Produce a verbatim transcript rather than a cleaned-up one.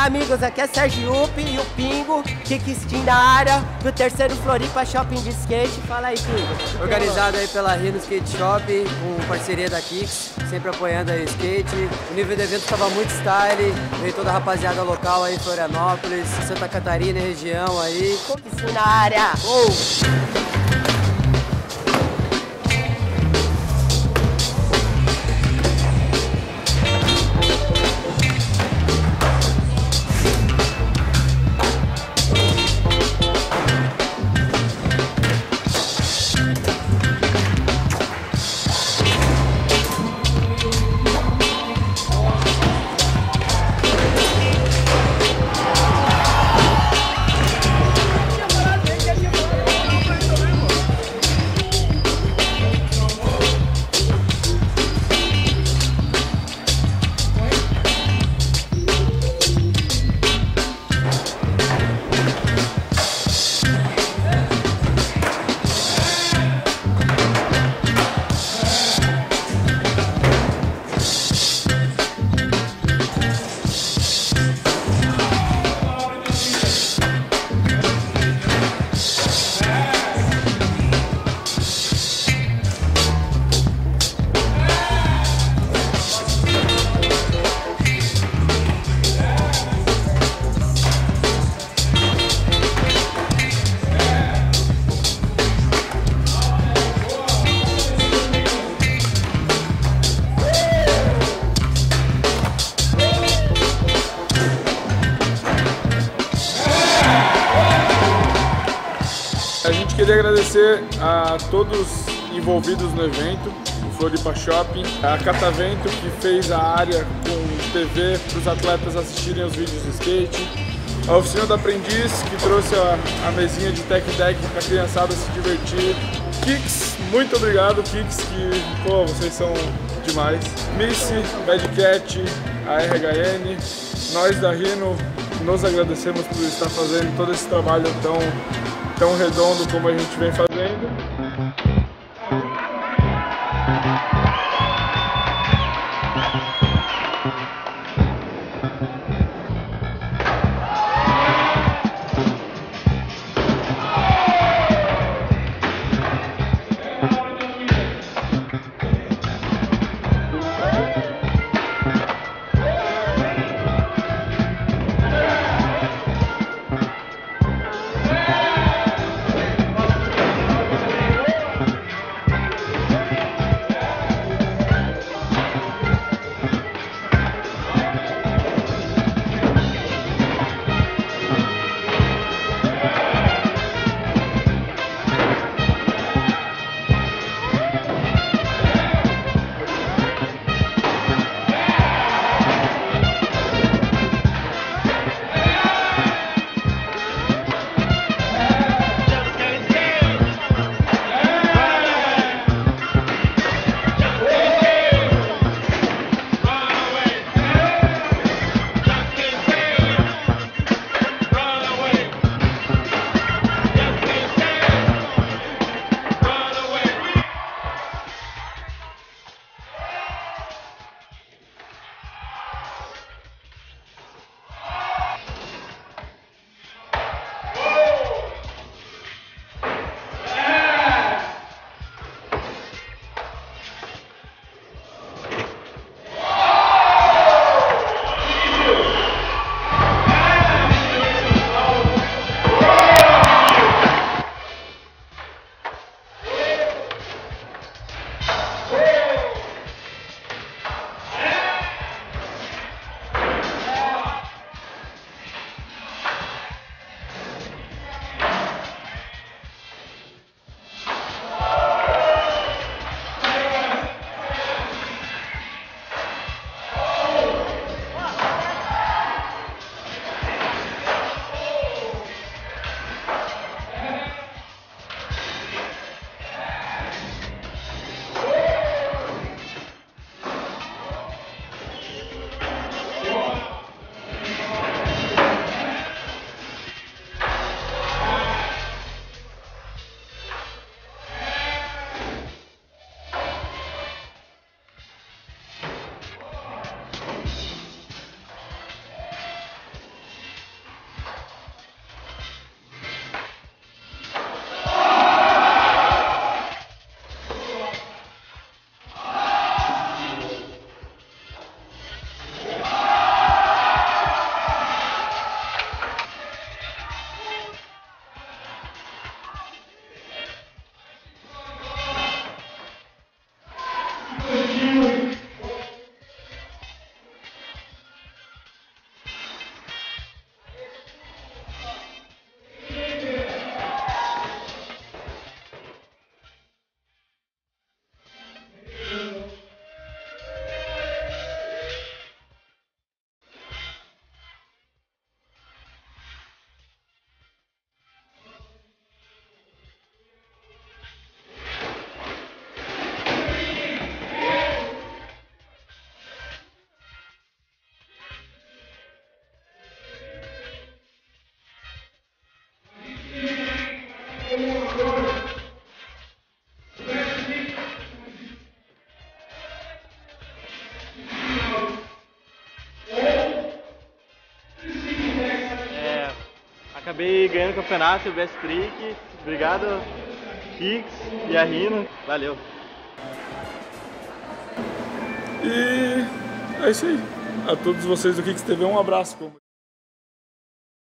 amigos, aqui é Sérgio Up e o Pingo, Kicksteam da área, do terceiro Floripa Shopping de Skate. Fala aí, Pingo. Organizado aí pela Rino Skate Shop, com parceria da Kicks, sempre apoiando aí o skate. O nível do evento estava muito style, veio toda a rapaziada local aí, Florianópolis, Santa Catarina e região aí. Kicksteam na área. Oh. A gente queria agradecer a todos envolvidos no evento, o Floripa Shopping, a Catavento, que fez a área com T V para os atletas assistirem os vídeos de skate, a Oficina do Aprendiz, que trouxe a, a mesinha de tech deck para a criançada se divertir. Kicks, muito obrigado Kicks, que pô, vocês são demais. Missy, Bad Cat, a R H N, nós da Rino nos agradecemos por estar fazendo todo esse trabalho tão tão redondo como a gente vem fazendo. ganhando o campeonato, o Best Trick. Obrigado, Kicks e a Rino. Valeu. E é isso aí. A todos vocês do Kicks T V, um abraço.